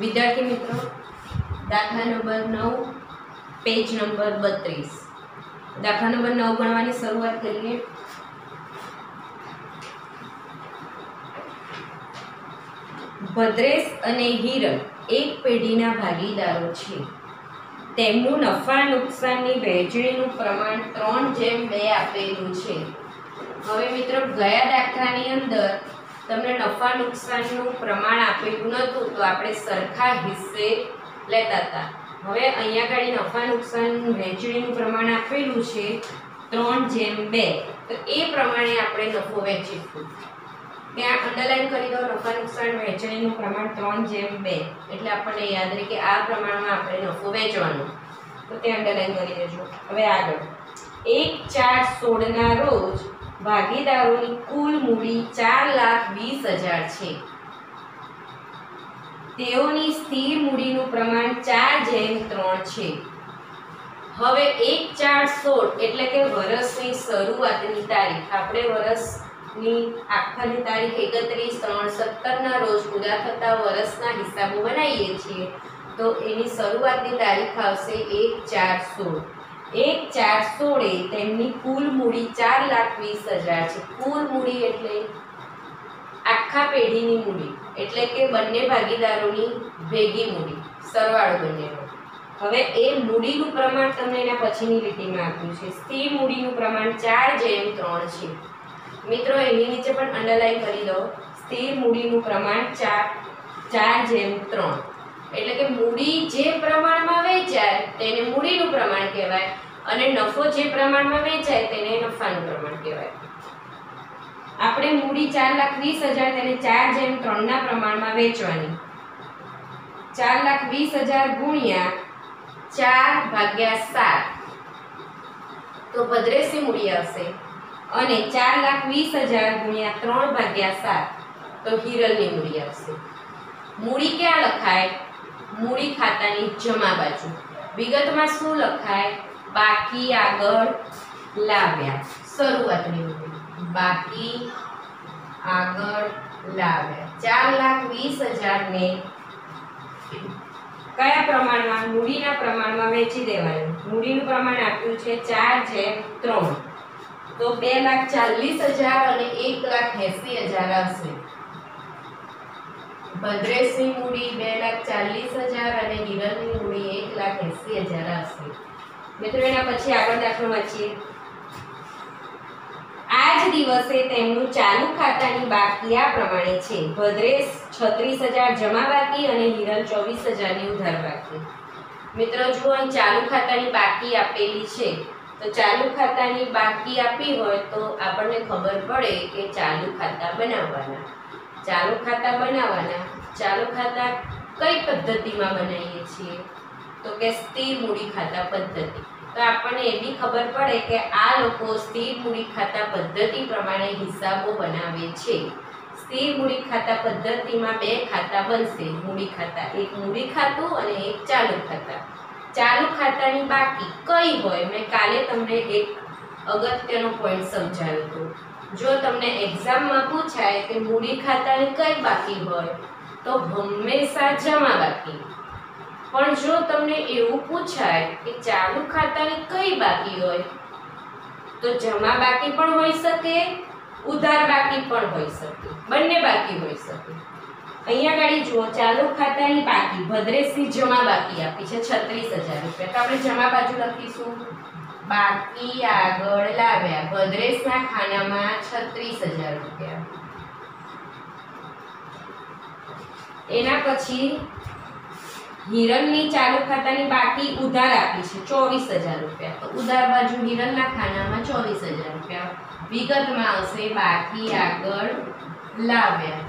विद्यार्थी मित्रों, दाखला नंबर 9 पेज नंबर 32 दाखला नंबर 9 गणवानी शुरुआत करिए। भद्रेश अने हिरल एक पेढ़ीना भागीदारो छे। તેમનું નફા નુકસાનની વહેંચણીનું પ્રમાણ 3:2 આપેલું છે। હવે મિત્રો, ગયા દાખલાની અંદર તમને નફા નુકસાનનું પ્રમાણ આપેલું નહોતું તો આપણે સરખા હિસ્સે લેતા હતા। હવે અહીંયા આગળ નફા નુકસાન વહેંચણીનું પ્રમાણ આપેલું છે 3:2, તો એ પ્રમાણે આપણે નફો વહેંચીશું। ત્યાં અંડરલાઈન કરી દો, નફા નુકસાન વહેંચણીનું પ્રમાણ 3:2, એટલે આપણને યાદ રહે કે આ પ્રમાણમાં આપણે નફો વેચવાનો, તો તે અંડરલાઈન કરી દેજો। હવે આગળ 1/4/16 ના રોજ ભાગીદારોની કુલ મૂડી 4,20,000 છે। તેઓની સ્થિર મૂડીનું પ્રમાણ 4:3 છે। હવે 1/4/16 એટલે કે વર્ષની શરૂઆતની તારીખ, આપણે વર્ષની આખાની તારીખ 31/3/17 ના રોજ પૂરા થતા વર્ષના હિસાબો બનાવીએ છીએ, તો એની શરૂઆતની તારીખ આવશે 1/4/16। 1/4/16 તેમની કુલ મૂડી 4,20,000 છે। કુલ મૂડી એટલે આખા પેઢીની મૂડી, એટલે કે બંને ભાગીદારોની ભેગી મૂડી, સરવાળો બંનેનો। હવે એ મૂડીનું પ્રમાણ તમને એના પછીની લીટીમાં આપ્યું છે। સ્થિર મૂડીનું પ્રમાણ 4:3 છે। મિત્રો, એની નીચે પણ અંડરલાઈન કરી દો, સ્થિર મૂડીનું પ્રમાણ 4:3, એટલે કે મૂડી જે પ્રમાણમાં વેચાય તેને મૂડીનું પ્રમાણ કહેવાય અને નફો જે પ્રમાણમાં વેચાય તેને નફાનું પ્રમાણ કહેવાય। આપણે મૂડી 4,20,000 તેને 4:3 ના પ્રમાણમાં વેચવાની। 4,20,000 ગુણ્યા 4/7 તો ભદ્રેશની મૂડી આવશે, અને 4,20,000 ગુણ્યા 3/7 તો હિરલની મૂડી આવશે। મૂડી ક્યાં લખાય? મૂડી ખાતાની જમા બાજુ। વિગતમાં શું લખાય? બાકી આગળ લાવ્યા, શરૂઆતની મૂડી બાકી આગળ લાવ્યા। 4,20,000 ને કયા પ્રમાણમાં? મૂડીના પ્રમાણમાં વેચી દેવાનું। મૂડીનું પ્રમાણ આપ્યું છે 4:3, તો 2,40,000 અને 1,80,000 આવશે। ભદ્રેશની મૂડી 2,40,000 અને હિરલની મૂડી 1,80,000 આવશે। મિત્રો, એના પછી આગળ દાખલો વાંચીએ। આ જ દિવસે તેમનું ચાલુ ખાતાની બાકી આ પ્રમાણે છે। ભદ્રેશ 36,000 જમા બાકી અને હિરલ 24,000 ની ઉધાર બાકી। મિત્રો, જો અહીં ચાલુ ખાતાની બાકી આપેલી છે, તો ચાલુ ખાતાની બાકી આપી હોય તો આપણને ખબર પડે કે ચાલુ ખાતા બનાવવાના। ચાલુ ખાતા બનાવવાના। ચાલુ ખાતા કઈ પદ્ધતિમાં બનાવીએ છીએ? તો કે સ્થિર મૂડી ખાતા પદ્ધતિ। તો આપણને એ બી ખબર પડે કે આ લોકો સ્થિર મૂડી ખાતા પદ્ધતિ પ્રમાણે હિસાબો બનાવે છે। સ્થિર મૂડી ખાતા પદ્ધતિમાં બે ખાતા બનશે મૂડી ખાતા, એક મૂડી ખાતું અને એક ચાલુ ખાતા। ચાલુ ખાતાની બાકી કઈ હોય? મેં કાલે તમને એક અગત્યનો પોઈન્ટ સમજાવ્યો હતો। જો તમને એક્ઝામમાં પૂછાય કે મૂડી ખાતાની કઈ બાકી હોય, તો હંમેશા જમા બાકી। પણ જો તમને એવું પૂછાય કે ચાલુ ખાતાની કઈ બાકી હોય, તો જમા બાકી પણ હોઈ શકે, ઉધાર બાકી પણ હોઈ શકે, બંને બાકી હોઈ શકે। અહીંયા ગાડી જુઓ, ચાલુ ખાતાની બાકી ભદ્રેશની જમા બાકી આપી છે 36,000 રૂપિયા, તો આપણે જમા બાજુ લખીશું બાકી આગળ લાવ્યા। ભદ્રેશના ખાનામાં 36,000 રૂપિયા। એના પછી હિરલની ચાલુ ખાતાની બાકી ઉધાર આપી છે 24,000 રૂપિયા, તો ઉધાર બાજુ હિરલના ખાનામાં 24,000 રૂપિયા। વિગતમાં આવશે બાકી આગળ લાવ્યા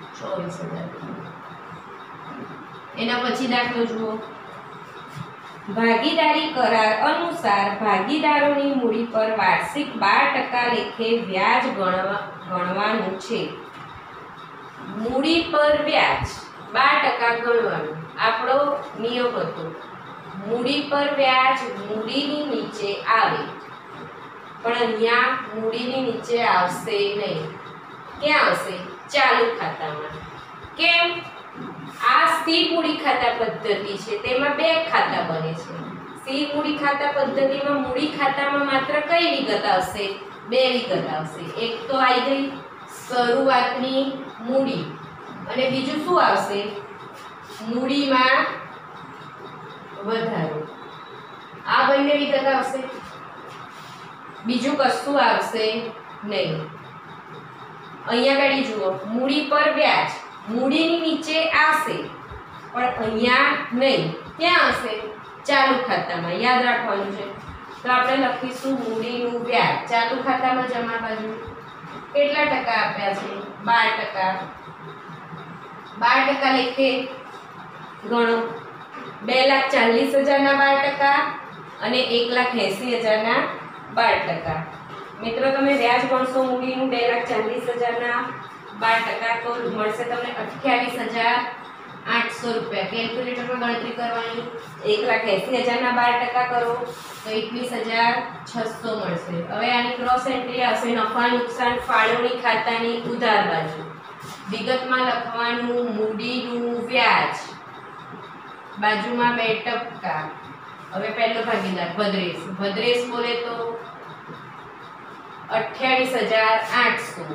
24,000। એના પછી દાખલો જુઓ। ભાગીદારી કરાર અનુસાર ભાગીદારોની મૂડી પર વાર્ષિક 12% લેખે વ્યાજ ગણવાનું છે। મૂડી પર વ્યાજ 12% ગણવાનું આપણો નિયમ હતો। મૂડી પર વ્યાજ મૂડીની નીચે આવે, પણ અહીંયા મૂડીની નીચે આવશે નહીં। ક્યાં આવશે? ચાલુ ખાતામાં। કેમ? આ સ્થિર મૂડી ખાતા પદ્ધતિ છે, તેમાં બે ખાતા બને છે। સ્થિર મૂડી ખાતા પદ્ધતિમાં મૂડી ખાતામાં માત્ર કઈ વિગત આવશે? બે વિગત આવશે। એક તો આવી ગઈ શરૂઆતની મૂડી અને બીજું શું આવશે? મૂડીમાં વધારો। આ બંને વિગત આવશે, બીજું કશું આવશે નહીં। અહીંયા ગાડી જુઓ, મૂડી પર વ્યાજ મૂડીની નીચે આવશે પણ અહીંયા નહીં, ક્યાં આવશે? ચાલુ ખાતામાં। યાદ રાખવાનું છે। તો આપણે લખીશું મૂડીનું વ્યાજ ચાલુ ખાતામાં જમા બાજુ કેટલા ટકા આપ્યા છે? 12%। 12% લેખે ગણો। 2,40,000 ના 12% અને 1,80,000 ના 12%। મિત્રો તમે વ્યાજ ગણશો મૂડીનું 2,40,000 ના 12% તો મળશે તમને 28,800 રૂપિયા। કેલ્ક્યુલેટરમાં ગણતરી કરવાની। 1,80,000 ના 12% કરો તો 21,600 મળશે। હવે આની ક્રોસ એન્ટ્રી આવશે નફા નુકસાન ફાળવણી ખાતાની ઉધાર બાજુ। વિગતમાં લખવાનું મૂડીનું વ્યાજ, બાજુમાં 2%। હવે પહેલો ભાગીદાર ભદ્રેશ, ભદ્રેશ બોલે તો 28,800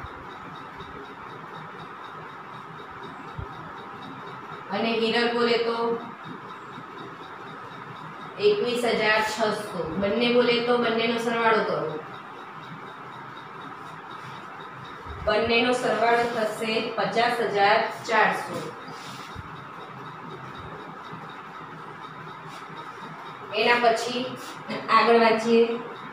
અને હિરલ બોલે તો 21,600। બંને બોલે તો બંનેનો સરવાળો કરો। બંનેનો સરવાળો થશે 50,400। એના પછી આગળ વાંચીએ।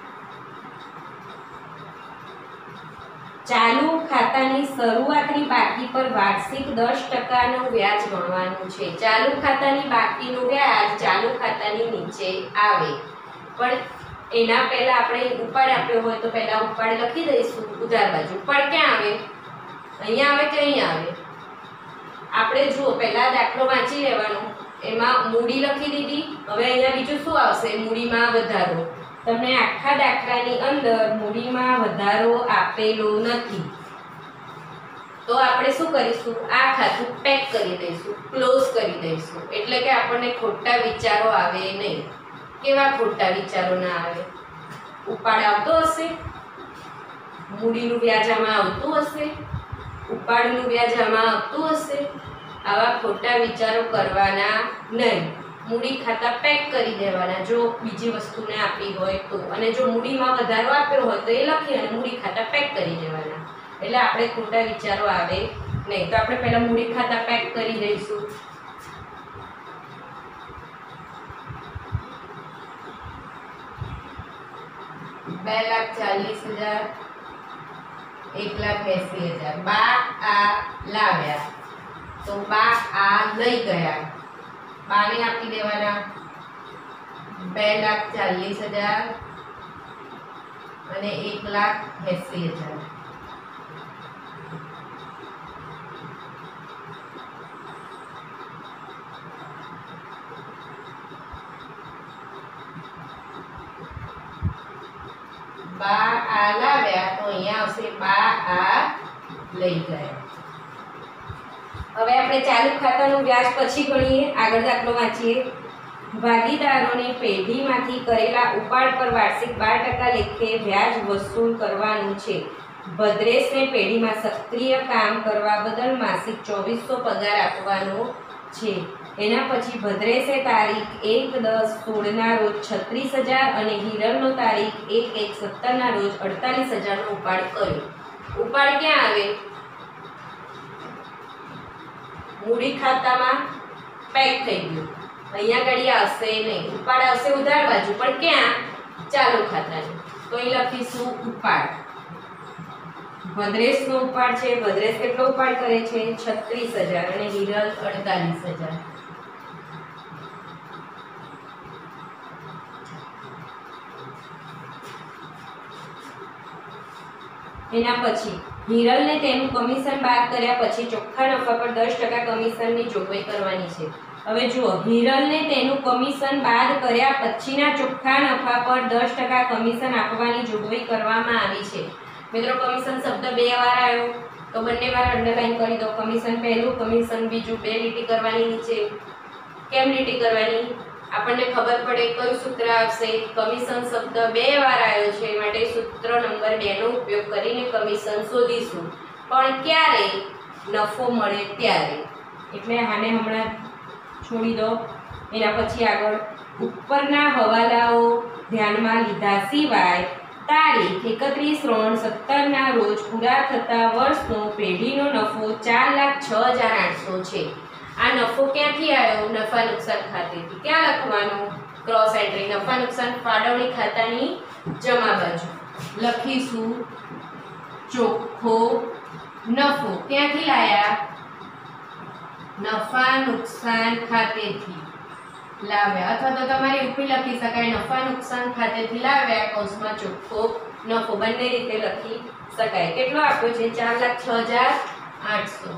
ચાલુ ખાતાની શરૂઆતની બાકી પર વાર્ષિક 10%નું વ્યાજ ગણવાનું છે। ચાલુ ખાતાની બાકીનું વ્યાજ ચાલુ ખાતાની નીચે આવે, પણ એના પહેલા આપણે ઉપાડ આપ્યો હોય તો પહેલા ઉપાડ લખી દઈશું ઉધાર બાજુ। ઉપાડ ક્યાં આવે? અહીંયા આવે કે અહીંયા આવે? આપણે જુઓ પહેલા દાખલો વાંચી લેવાનો, એમાં મૂડી લખી દીધી। હવે અહીંયા બીજું શું આવશે? મૂડીમાં વધારો। તમને આખા દાખલાની અંદર મૂડીમાં વધારો આપેલો નથી, તો આપણે શું કરીશું? આ ખાતું પેક કરી દઈશું, ક્લોઝ કરી દઈશું, એટલે કે આપણને ખોટા વિચારો આવે નહીં। કેવા ખોટા વિચારો ના આવે? ઉપાડ આવતો હશે, મૂડીનું વ્યાજ આમાં આવતું હશે, ઉપાડનું વ્યાજ આમાં આવતું હશે, આવા ખોટા વિચારો કરવાના નહીં। મૂડી ખાતા પેક કરી દેવાના જો બીજી વસ્તુને આપી હોય તો, અને જો મૂડીમાં વધારો આપ્યો હોય તો એ લખી અને મૂડી ખાતા પેક કરી દેવાના, એટલે આપણે ખોટા વિચારો આવે નહીં। તો આપણે પહેલા મૂડી ખાતા પેક કરી દઈશું। ₹2,40,000 1,80,000 બા આ લાવ્યા તો બા આ લઈ ગયા, બાને આપી દેવાના 2,40,000 અને 1,80,000। બા આ લાવ્યા તો અહીંયા આવશે બા આ લઈ ગયા। હવે આપણે ચાલુ ખાતાનું વ્યાજ પછી ગણીએ। આગળ દાખલો વાંચીએ। ભાગીદારોને પેઢીમાંથી કરેલા ઉપાડ પર વાર્ષિક 12% લેખે વ્યાજ વસૂલ કરવાનું છે। ભદ્રેશને પેઢીમાં સક્રિય કામ કરવા બદલ માસિક 2,400 પગાર આપવાનો છે। એના પછી ભદ્રેશે તારીખ 1/10/16 ના રોજ 36,000 અને હિરલનો તારીખ 1/1/17 ના રોજ 48,000 નો ઉપાડ કર્યો। ઉપાડ ક્યાં આવે? મૂડી ખાતામાં પેક થઈ ગયું, અહીંયા ઘડી આવશે નહીં, ઉપાડ આવશે ઉધાર બાજુ, પણ ક્યાં? ચાલુ ખાતાની। તો અહીં લખીશું ઉપાડ। ભદ્રેશનો ઉપાડ છે, ભદ્રેશ કેટલો ઉપાડ કરે છે? 36,000 અને હિરલ 48,000। એના પછી હિરલને તેનું કમિશન બાદ કર્યા પછી ચોખ્ખા નફા પર 10% કમિશનની જોગવાઈ કરવાની છે। હવે જુઓ, હિરલને તેનું કમિશન બાદ કર્યા પછીના ચોખ્ખા નફા પર 10% કમિશન આપવાની જોગવાઈ કરવામાં આવી છે। મિત્રો કમિશન શબ્દ બે વાર આવ્યો, तो બંને વાર અંડરલાઈન કરી દો। કમિશન પહેલું, કમિશન બીજું, બે લીટી કરવાની નીચે। કેમ લીટી કરવાની? આપણને ખબર પડે કયું સૂત્ર આવશે। કમિશન શબ્દ બે વાર આવ્યો છે માટે સૂત્ર નંબર 2 નો ઉપયોગ કરીને કમિશન શોધીશું, પણ ક્યારે? નફો મળે ત્યારે। એટલે આને હમણાં છોડી દો। એના પછી આગળ ઉપરના હવાલાઓ ધ્યાનમાં લીધા સિવાય તારીખ 31/3/17 ના રોજ પૂરા થતા વર્ષનો પેઢીનો નફો 4,06,800 છે। આ નફો ક્યાંથી આવ્યો? નફા નુકસાન ખાતેથી। ક્યાં લખવાનું? ક્રોસ એન્ટ્રી નફા નુકસાન ફાળવણી ખાતાની જમા બાજુ લખીશું ચોખ્ખો નફો। ક્યાંથી લાયા? નફા નુકસાન ખાતેથી લાવ્યા, અથવા તો તમારી ઉપર લખી શકાય નફા નુકસાન ખાતેથી લાવ્યા કૌંસમાં ચોખ્ખો નફો। બંને રીતે લખી શકાય। કેટલો આપ્યો છે? 4,06,800।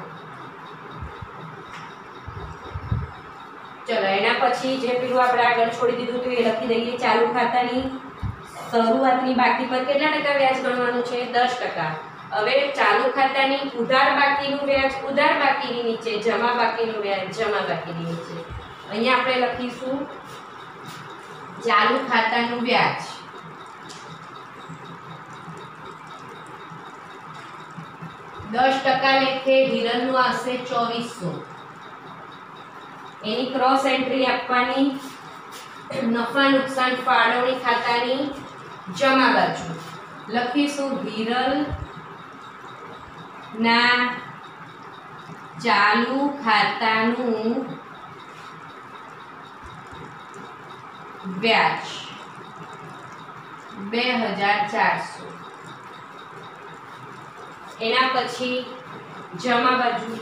ચલો એના પછી જે પેલું આપણે આગળ છોડી દીધું હતું એ લખી દઈએ। ચાલુ ખાતાની શરૂઆતની બાકી પર કેટલા ટકા વ્યાજ ગણવાનું છે? 10%। હવે ચાલુ ખાતાની ઉધાર બાકીનું વ્યાજ ઉધાર બાકીની નીચે, જમા બાકીનું વ્યાજ જમા બાકીની નીચે। અહીંયા આપણે લખીશું ચાલુ ખાતાનું વ્યાજ 10% લેખે હિરલનું આવશે 2400। એની ક્રોસ એન્ટ્રી આપવાની નફા નુકસાન ફાળવણી ખાતાની જમા બાજુ લખીશું હિરલ ના ચાલુ ખાતાનું વ્યાજ 2400। એના પછી જમા બાજુ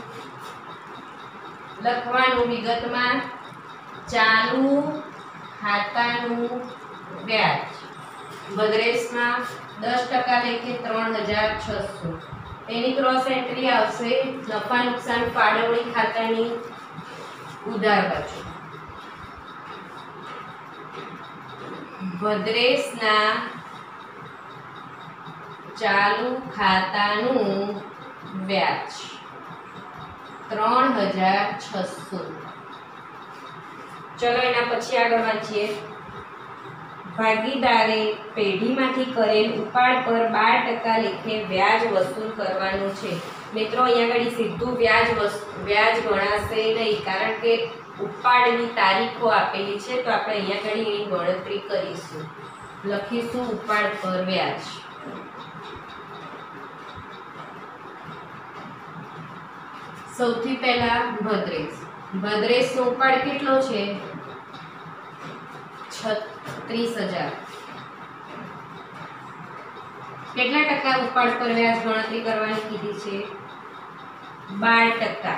લખવાનું વિગતમાં ચાલુ ખાતાનું વ્યાજ બદરેસમાં 10% લેખે 3600। એની ક્રોસ એન્ટ્રી આવશે નફા નુકસાન ફાળવણી ખાતાની ઉધાર બાજુ ભદ્રેશના ચાલુ ખાતાનું વ્યાજ 3600। ચલો એના પછી આગળ વાંચીએ। ભાગીદારે પેઢીમાંથી કરેલ ઉપાડ પર 12% લેખે વ્યાજ વસૂલ કરવાનું છે। મિત્રો અહીંયા આગળ સીધું વ્યાજ ગણાશે નહીં, કારણ કે ઉપાડની તારીખો આપેલી છે, તો આપણે અહીંયા આગળ એની ગણતરી કરીશું। લખીશું ઉપાડ પર વ્યાજ। સૌથી પહેલા ભદ્રેશનો ઉપાડ કેટલો છે? 36,000। કેટલા ટકા ઉપાડ પર વ્યાજ ગણતરી કરવાની કીધી છે? 12%।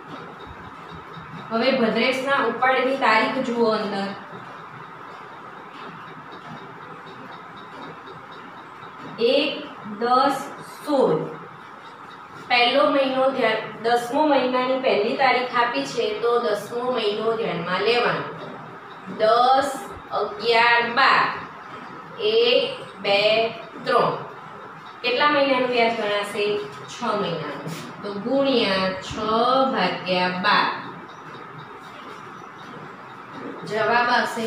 હવે ભદ્રેશના ઉપાડની તારીખ જુઓ અંદર 1/10/16। પહેલો મહિનો 10મો મહિનાની પહેલી તારીખ આપી છે, તો 10મો મહિનો ધ્યાનમાં લેવાનો। 10, 11, 12, 1, 2, 3 કેટલા મહિનાનું વ્યાજ ગણાશે? 6 મહિનાનું, તો ગુણ્યા 6/12 જવાબ આવશે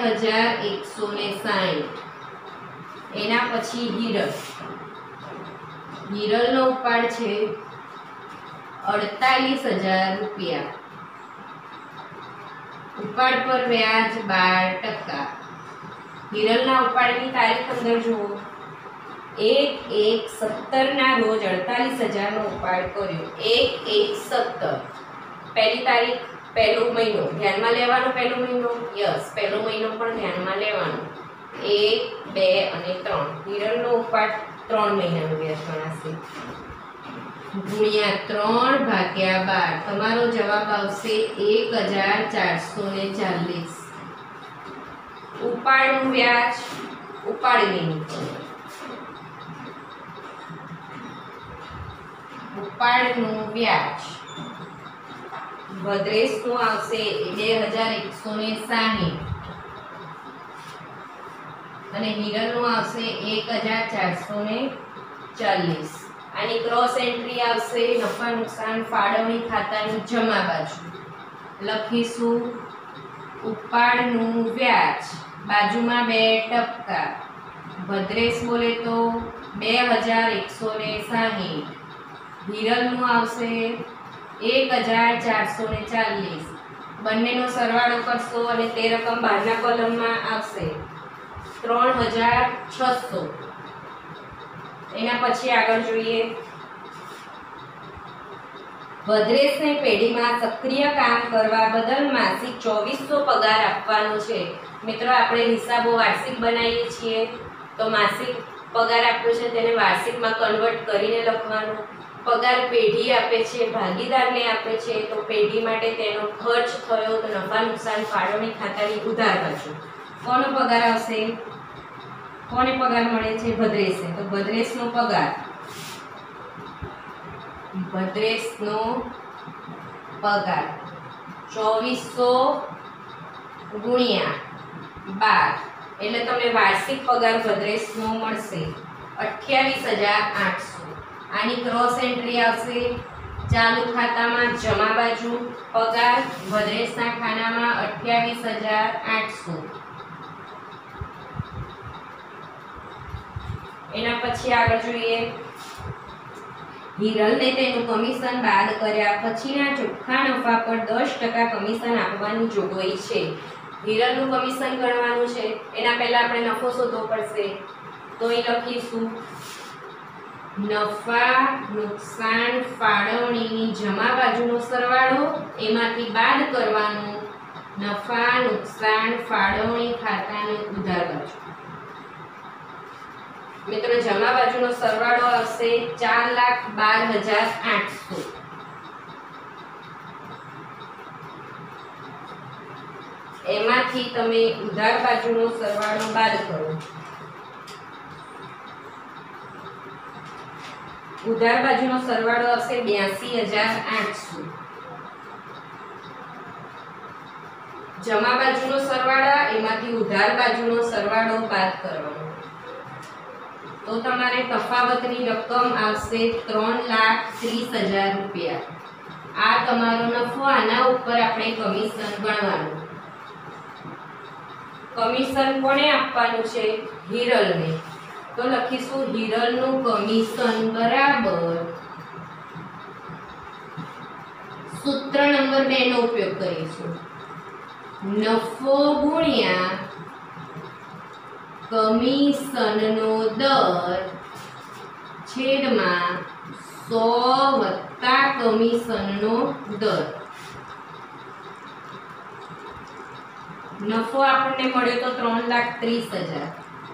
2160। એના પછી હિરલનો ઉપાડ છે 48,000 રૂપિયા। ઉપાડ પર વ્યાજ 12%। હિરલના ઉપાડની તારીખ અંદર જુઓ 1/1/17 ના રોજ 48,000 નો ઉપાડ કર્યો। 1/1/17 પહેલી તારીખ પહેલો મહિનો ધ્યાનમાં લેવાનો। પહેલો મહિનો યસ, પહેલો મહિનો પણ ધ્યાનમાં લેવાનો। 1, 2 અને 3 હિરલનો ઉપાડ 3 મહિનાનું વ્યાજ ગણાશે। ગુણ્યા 3/12 તમારો જવાબ આવશે 1440। ઉપાડનું વ્યાજ ઉપાડની નીચે, ઉપાડનું વ્યાજ ભદ્રેશનું આવશે 2160 અને હિરલનું આવશે 1440। આની ક્રોસ એન્ટ્રી આવશે નફા નુકસાન ફાળવણી ખાતાની જમા બાજુ. લખીશું ઉપાડનું વ્યાજ બાજુમાં 2%. ભદ્રેશ બોલે તો 2160. હિરલનું આવશે 1440. બંનેનો સરવાળો કરશો અને તે રકમ બહારના કોલમમાં આવશે 3600. એના પછી આગળ જોઈએ. ભદ્રેશને પેઢીમાં સક્રિય કામ કરવા બદલ માસિક 2400 પગાર આપવાનો છે. મિત્રો આપણે હિસાબો વાર્ષિક બનાવીએ છીએ તો માસિક પગાર આપ્યો છે તેને વાર્ષિકમાં કન્વર્ટ કરીને લખવાનું. પગાર પેઢી આપે છે, ભાગીદારને આપે છે તો પેઢી માટે તેનો ખર્ચ થયો તો નફા નુકસાન ફાળવણી ખાતાની ઉધાર બાજુ. કોનો પગાર આવશે? કોને પગાર મળે છે? ભદ્રેશને. તો ભદ્રેશનો પગાર, ભદ્રેશનો પગાર 2400 ગુણ્યા 12 એટલે તમને વાર્ષિક પગાર ભદ્રેશનો મળશે 28800. આની ક્રોસ એન્ટ્રી આવશે ચાલુ ખાતામાં જમા બાજુ પગાર ભદ્રેશના ખાનામાં 28800. એના પછી આગળ જોઈએ. હિરલને તેનું કમિશન બાદ કર્યા પછીના ચોખ્ખા નફા પર 10% કમિશન આપવાની જોગવાઈ છે. હિરલનું કમિશન ગણવાનું છે. એના પહેલા આપણે નફો શોધવો પડશે તો અહીં લખીશું નફા નુકસાન ફાળવણીની જમા બાજુનો સરવાળો એમાંથી બાદ કરવાનું નફા નુકસાન ફાળવણી ખાતાની ઉધાર બાજુ. મિત્રો જમા બાજુનો સરવાળો આવશે 4,12,800. એમાંથી તમે ઉધાર બાજુનો સરવાળો બાદ કરો. ઉધાર બાજુનો સરવાળો આવશે 82,800. જમા બાજુનો સરવાળો એમાંથી ઉધાર બાજુનો સરવાળો બાદ કરવાનો તો તમારે તફાવતની રકમ આવશે 3,30,000 રૂપિયા. આ તમારો નફો. આના ઉપર આપણે કમિશન ગણવાનું. કમિશન કોને આપવાનું છે? હિરલને. તો લખીશું હિરલનું કમિશન બરાબર સૂત્ર નંબર 2 નો ઉપયોગ કરીશું. નફો ગુણ્યા કમિશનનો દર છેદમાં 100 વત્તા કમિશનનો દર. નફો આપણને મળ્યો તો 3,30,000.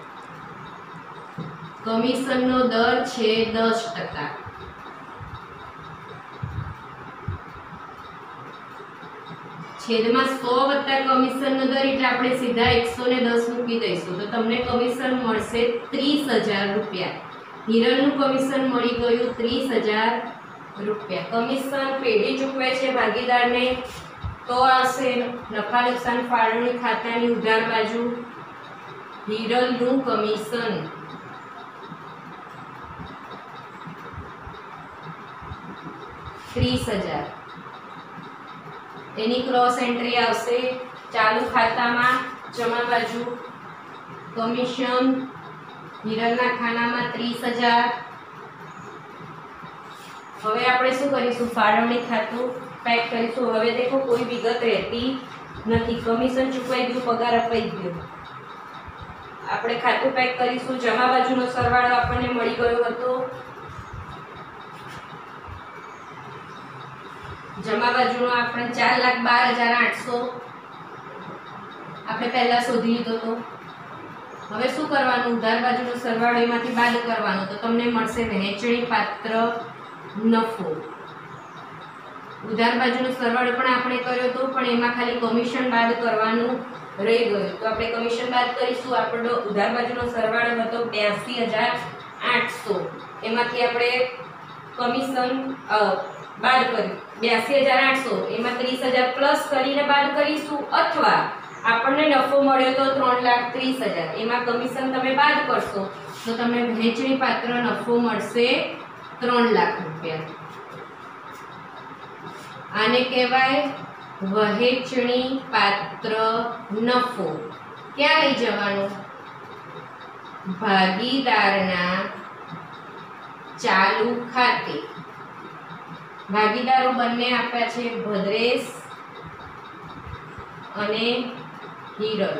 કમિશનનો દર છે 10%. છેદમાં 100 વત્તા કમિશનનો દર એટલે આપણે સીધા 110 મૂકી દઈશું તો તમને કમિશન મળશે 30,000 રૂપિયા. હિરલનું કમિશન મળી ગયું 30,000 રૂપિયા. કમિશન પેઢી ચૂકવે છે ભાગીદારને તો આવશે નફા નુકસાન ફાળવણી ખાતાની ઉધાર બાજુ હિરલનું કમિશન 30,000. એની ક્રોસ એન્ટ્રી આવશે ચાલુ ખાતામાં જમા બાજુ કમિશન હિરલના ખાનામાં 30,000. હવે આપણે શું કરીશું? ફાળવણી ખાતું પેક કરીશું. હવે દેખો કોઈ વિગત રહેતી નથી. કમિશન ચૂકવાઈ ગયું, પગાર અપાઈ ગયો. આપણે ખાતું પેક કરીશું. જમા બાજુનો સરવાળો આપણને મળી ગયો હતો. જમા બાજુનો આપણે 4,12,800 આપણે પહેલા શોધી લીધો હતો. હવે શું કરવાનું? ઉધાર બાજુનો સરવાળો એમાંથી બાદ કરવાનો તો તમને મળશે વહેંચણી પાત્ર નફો. ઉધાર બાજુનો સરવાળો પણ આપણે કર્યો હતો પણ એમાં ખાલી કમિશન બાદ કરવાનું રહી ગયું તો આપણે કમિશન બાદ કરીશું. આપણો ઉધાર બાજુનો સરવાળો હતો 82,800. એમાંથી આપણે કમિશન બાદ કર્યું 82,800. એમાં 30,000 પ્લસ કરીને બાદ કરીશું અથવા આપણને નફો મળ્યો તો 3,30,000. એમાં કમિશન તમે બાદ કરશો તો તમને વહેંચણી પાત્ર નફો મળશે 3 લાખ રૂપિયા. આને કહેવાય વહેંચણી પાત્ર નફો. ક્યાં લઈ જવાનું? ભાગીદારના ચાલુ ખાતે. ભાગીદારો બંને આપ્યા છે ભદ્રેશ અને હિરલ.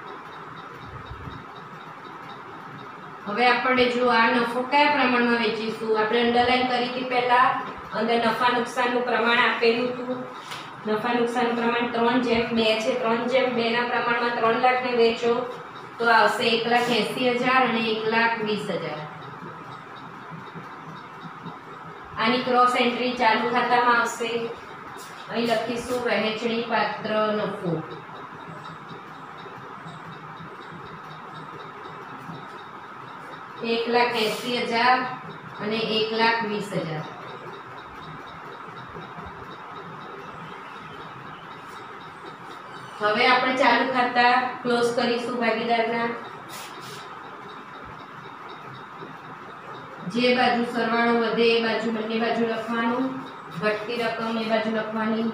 હવે આપણે જો આ નફો કયા પ્રમાણમાં વેચીશું? આપણે અંડરલાઈન કરી હતી પહેલા. અંદર નફા નુકસાનનું પ્રમાણ આપેલું હતું. નફા નુકસાનનું પ્રમાણ 3/2 છે. 3/2 ના પ્રમાણમાં 3 લાખ ને વેચો તો આવશે 1,80,000 અને 1,20,000. આની ક્રોસ એન્ટ્રી ચાલુ ખાતામાં આવશે. અહીં લખીશું વહેંચણી પાત્ર નફો. $1,80,000 અને 1,20,000. હવે આપણે ચાલુ ખાતા ક્લોઝ કરીશું ભાગીદારના. જે બાજુ સરવાળો વધે એ બાજુ બંને બાજુ લખવાનું. ઘટતી રકમ એ બાજુ લખવાની.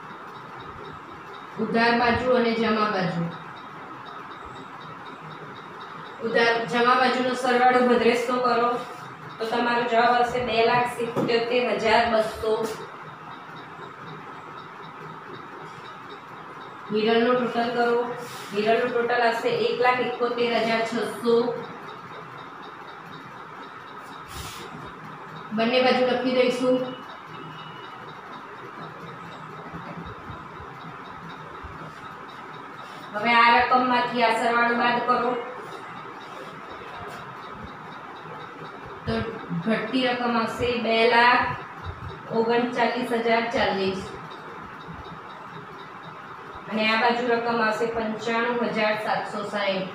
ઉધાર બાજુ અને જમા બાજુ. જમા બાજુનો સરવાળો ભદ્રેશ તો કરો તો તમારો જવાબ આવશે 2,77,200. હિરલનો ટોટલ કરો. હિરલનો ટોટલ આવશે 1,71,600. બંને બાજુ લખી દઈશું. હવે આ રકમમાંથી આ સરવાળો બાદ કરો તો ઘટતી રકમ આવશે 2,39,040. અને આ બાજુ રકમ આવશે 95,760.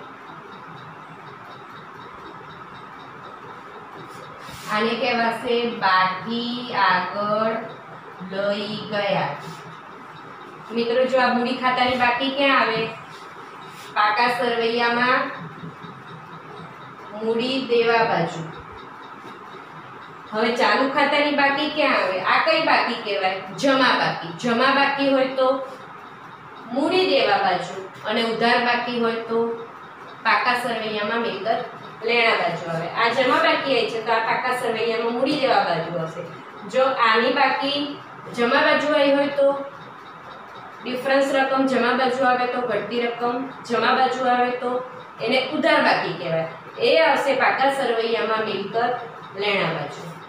આને કહેવાશે બાકી આગળ લઈ ગયા. મિત્રો જો આ મૂડી ખાતાની બાકી ક્યાં આવે? પાકા સરવૈયામાં મૂડી દેવા બાજુ. હવે ચાલુ ખાતાની બાકી ક્યાં આવે? આ કઈ બાકી કહેવાય? જમા બાકી. જમા બાકી હોય તો મૂડી દેવા બાજુ અને ઉધાર બાકી હોય તો પાકા સરવૈયામાં મિલકત લેણા બાજુ આવે. આ જમા બાકી આવી છે તો આ પાકા સરવૈયામાં મૂડી દેવા બાજુ આવશે. જો આની બાકી જમા બાજુ આવી હોય તો ડિફરન્સ રકમ જમા બાજુ આવે તો ઘટતી રકમ જમા બાજુ આવે તો એને ઉધાર બાકી કહેવાય. એ આવશે પાકા સરવૈયામાં મિલકત લેણા બાજુ.